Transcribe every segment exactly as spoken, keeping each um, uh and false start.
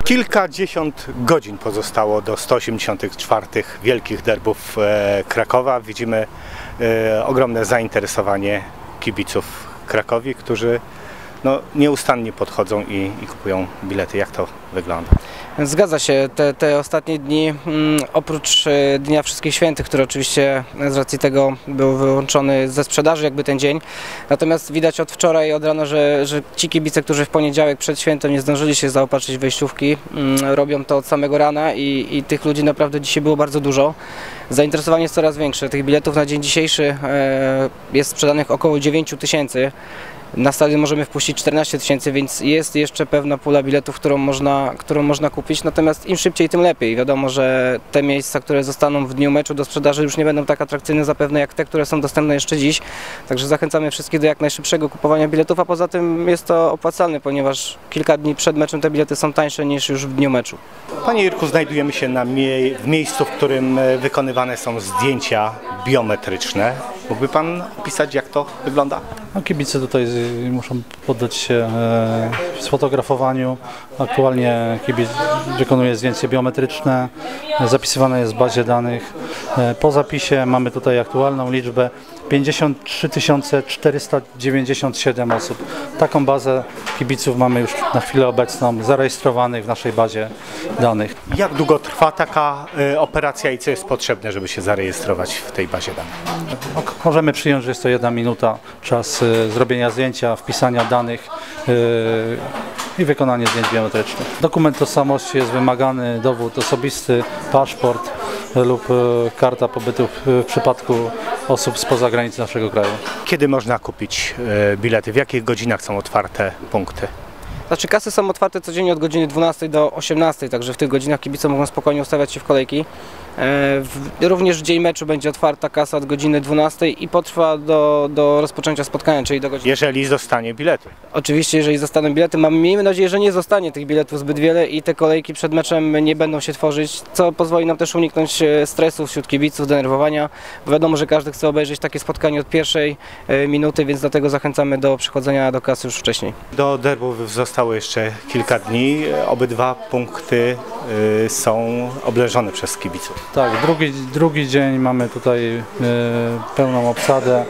Kilkadziesiąt godzin pozostało do stu osiemdziesiątych czwartych wielkich derbów Krakowa. Widzimy ogromne zainteresowanie kibiców Krakowi, którzy no, nieustannie podchodzą i, i kupują bilety. Jak to wygląda? Zgadza się. Te, te ostatnie dni, mm, oprócz e, Dnia Wszystkich Świętych, który oczywiście z racji tego był wyłączony ze sprzedaży jakby ten dzień, natomiast widać od wczoraj, od rana, że, że ci kibice, którzy w poniedziałek przed świętem nie zdążyli się zaopatrzyć w wejściówki, mm, robią to od samego rana i, i tych ludzi naprawdę dzisiaj było bardzo dużo. Zainteresowanie jest coraz większe. Tych biletów na dzień dzisiejszy e, jest sprzedanych około dziewięć tysięcy. Na stadion możemy wpuścić czternaście tysięcy, więc jest jeszcze pewna pula biletów, którą można, którą można kupić, natomiast im szybciej, tym lepiej. Wiadomo, że te miejsca, które zostaną w dniu meczu do sprzedaży, już nie będą tak atrakcyjne zapewne jak te, które są dostępne jeszcze dziś. Także zachęcamy wszystkich do jak najszybszego kupowania biletów, a poza tym jest to opłacalne, ponieważ kilka dni przed meczem te bilety są tańsze niż już w dniu meczu. Panie Jurku, znajdujemy się na mie w miejscu, w którym wykonywane są zdjęcia biometryczne. Mógłby Pan opisać, jak to wygląda? No, kibice tutaj muszą poddać się e, sfotografowaniu. Aktualnie kibic wykonuje zdjęcie biometryczne, zapisywane jest w bazie danych. E, po zapisie mamy tutaj aktualną liczbę pięćdziesiąt trzy tysiące czterysta dziewięćdziesiąt siedem osób. Taką bazę kibiców mamy już na chwilę obecną zarejestrowanych w naszej bazie danych. Jak długo trwa taka y, operacja i co jest potrzebne, żeby się zarejestrować w tej bazie danych? Możemy przyjąć, że jest to jedna minuta, czas y, zrobienia zdjęcia, wpisania danych y, i wykonanie zdjęć biometrycznych. Dokument tożsamości jest wymagany, dowód osobisty, paszport lub y, karta pobytu w, w przypadku osób spoza granic naszego kraju. Kiedy można kupić y, bilety? W jakich godzinach są otwarte punkty? Znaczy kasy są otwarte codziennie od godziny dwunastej do osiemnastej, także w tych godzinach kibice mogą spokojnie ustawiać się w kolejki. E, w, również w dzień meczu będzie otwarta kasa od godziny dwunastej i potrwa do, do rozpoczęcia spotkania, czyli do godziny... Jeżeli zostanie bilety. Oczywiście, jeżeli zostaną bilety, mamy, miejmy nadzieję, że nie zostanie tych biletów zbyt wiele i te kolejki przed meczem nie będą się tworzyć, co pozwoli nam też uniknąć stresu wśród kibiców, denerwowania, bo wiadomo, że każdy chce obejrzeć takie spotkanie od pierwszej e, minuty, więc dlatego zachęcamy do przychodzenia do kasy już wcześniej. Do derbów zostało jeszcze kilka dni. Obydwa punkty y, są obleżone przez kibiców. Tak, drugi, drugi dzień mamy tutaj y, pełną obsadę.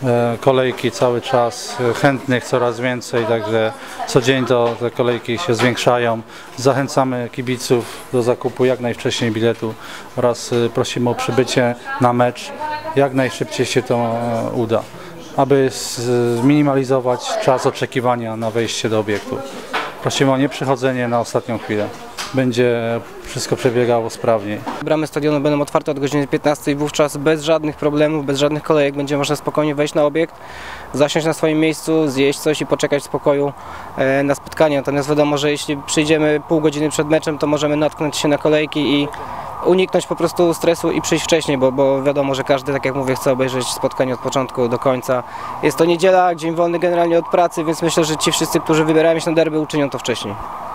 Kolejki cały czas, chętnych coraz więcej, także co dzień to te kolejki się zwiększają. Zachęcamy kibiców do zakupu jak najwcześniej biletu oraz prosimy o przybycie na mecz, jak najszybciej się to uda, aby zminimalizować czas oczekiwania na wejście do obiektu. Prosimy o nieprzychodzenie na ostatnią chwilę. Będzie wszystko przebiegało sprawniej. Bramy stadionu będą otwarte od godziny piętnastej, wówczas bez żadnych problemów, bez żadnych kolejek będzie można spokojnie wejść na obiekt, zasiąść na swoim miejscu, zjeść coś i poczekać w spokoju na spotkanie. Natomiast wiadomo, że jeśli przyjdziemy pół godziny przed meczem, to możemy natknąć się na kolejki i uniknąć po prostu stresu i przyjść wcześniej, bo, bo wiadomo, że każdy, tak jak mówię, chce obejrzeć spotkanie od początku do końca. Jest to niedziela, dzień wolny generalnie od pracy, więc myślę, że ci wszyscy, którzy wybierają się na derby, uczynią to wcześniej.